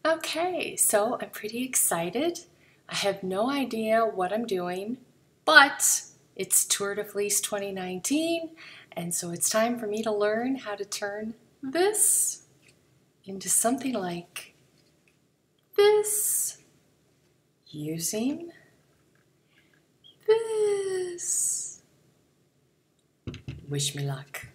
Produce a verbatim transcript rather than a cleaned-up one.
Okay, so I'm pretty excited. I have no idea what I'm doing, but it's Tour de Fleece twenty nineteen, and so it's time for me to learn how to turn this into something like this using this. Wish me luck.